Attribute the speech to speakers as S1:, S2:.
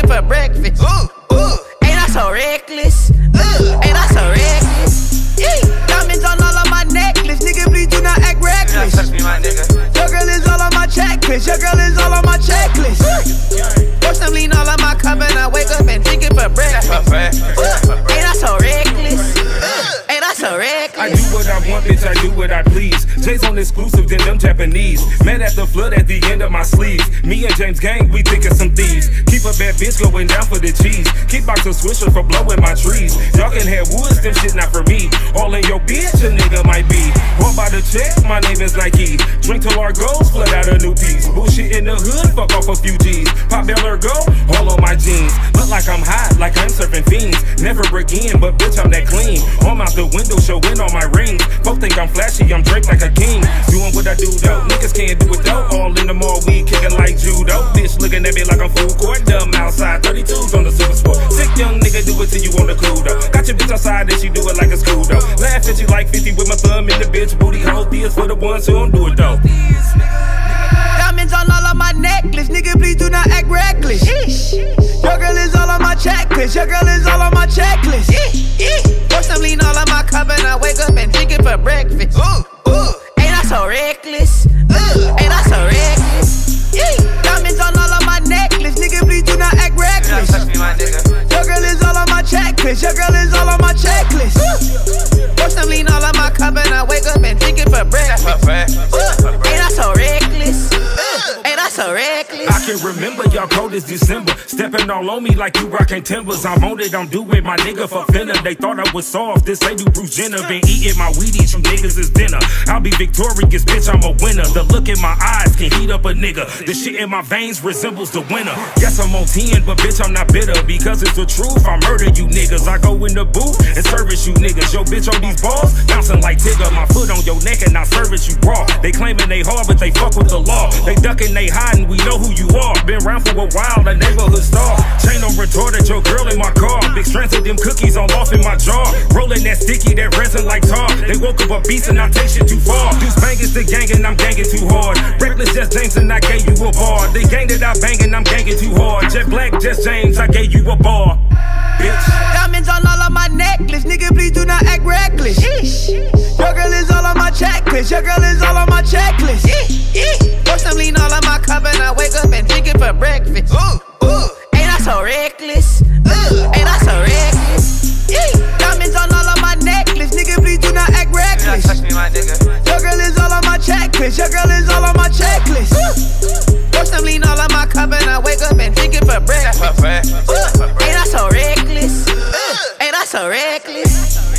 S1: for breakfast. Ain't I so reckless? Ain't I so reckless? Diamonds on all of my necklace, nigga, please do not act reckless.
S2: Touch me, my nigga.
S1: Your girl is all on my checklist. Your girl is all on my checklist. Pour some lean all on my cup and I wake up and drink it for breakfast. Ain't I so reckless? Ain't I so reckless?
S3: I do what I want, bitch, I do what I please. Jay's on exclusive, then them Japanese. Met at the flood at the end of my sleeves. Me and James gang, we think of some thieves. Keep a bad bitch going down for the cheese. Keep box of Swisher for blowing my trees. Y'all can have woods, them shit not for me. All in your bitch, a nigga might be. One by the check, my name is Nike. Drink till our goals, flood out a new piece. Bullshit in the hood, fuck off a few G's. Pop Bel Air go, all on my jeans. Look like I'm hot, like I'm surfing fiends. Never break in, but bitch, I'm that clean. Arm out the window, showing all my rings. Folks think I'm flashy, I'm draped like a king. Doing what I do though, niggas can't do it though. All in the mall, we kicking like judo. Bitch looking at me like I'm food court. Dumb outside, 32s on the super sport. Sick young nigga, do it till you on the cool though. Got your bitch outside and she do it like a school though. Laugh at you like 50 with my thumb in the bitch booty hole. This for the ones who don't do it though.
S1: Diamonds on all of my necklace, nigga, please do not act reckless. Your girl is all on my checklist. Your girl is all on my checklist. Pour some lean all on my cup and I wake up and drink it for breakfast. Ain't I so reckless? Ain't I so reckless? Diamonds on all of my necklace, nigga, please do not act reckless.
S2: Touch me, my nigga.
S1: Your girl is all on my checklist. Your girl is all on my checklist. Pour some lean all on my cup and I wake up and drink it for breakfast. Ain't I so reckless? Ain't I so reckless?
S3: I can remember y'all cold as December. Stepping all on me like you rockin' timbers. I'm on it, I'm doing my nigga for finna. They thought I was soft, this ain't do Bruce Jenner. Been eating my Wheaties, you niggas is dinner. I'll be victorious, bitch, I'm a winner. The look in my eyes can heat up a nigga. The shit in my veins resembles the winner. Yes, I'm on 10, but bitch, I'm not bitter. Because it's the truth, I murder you niggas. I go in the booth and service you niggas. Yo, bitch, on these balls, bouncing like Tigger. My foot on your neck and I service you raw. They claiming they hard, but they fuck with the law. They ducking, they hiding, we know who you are. Been around for a while, a neighborhood star. Chain on retorted, your girl in my car. Big strands of them cookies on off in my jaw. Rolling that sticky, that resin like tar. They woke up a beast and I take shit too far. Deuce bangers the gang and I'm ganging too hard. Reckless Just James and I gave you a bar. The gang that I bang and I'm ganging too hard. Jet Black, Just James, I gave you a bar. Bitch.
S1: Diamonds on all of my necklace, nigga, please do not act reckless. Your girl is all on my checklist. Your girl is all on my checklist. Pour some lean all on my cup and I wake up and drink it for breakfast. Ain't I so reckless? Ain't I so reckless? Diamonds on all of my necklace, nigga, please do not act reckless.
S2: Touch me, my nigga.
S1: Your girl is all on my checklist. Your girl is all on my checklist. Pour some lean all on my cup and I wake up and drink it for breakfast. Ain't I so reckless? Ain't I so reckless?